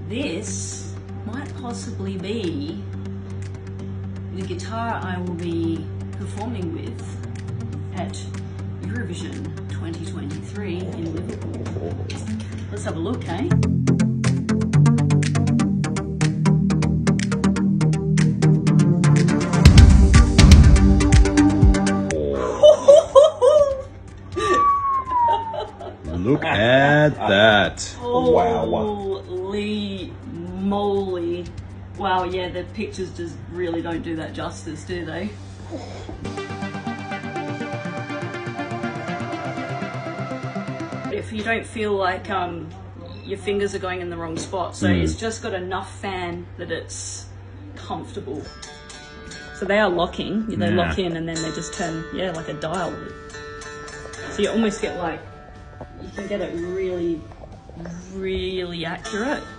This might possibly be the guitar I will be performing with at Eurovision 2023 in Liverpool. Let's have a look, eh? Look at that. Holy moly. Wow, yeah, the pictures just really don't do that justice, do they? If you don't feel like your fingers are going in the wrong spot, so it's just got enough fan that it's comfortable. So they are locking, they lock in and then they just turn, like a dial. So you almost get like, you can get it really, really accurate.